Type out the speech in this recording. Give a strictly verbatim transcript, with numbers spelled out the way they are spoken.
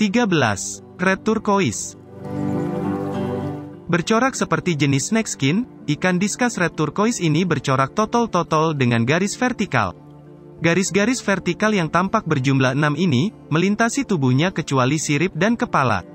tiga belas. Red turquoise. Bercorak seperti jenis snakeskin, ikan diskus red turquoise ini bercorak totol-totol dengan garis vertikal. Garis-garis vertikal yang tampak berjumlah enam ini, melintasi tubuhnya kecuali sirip dan kepala.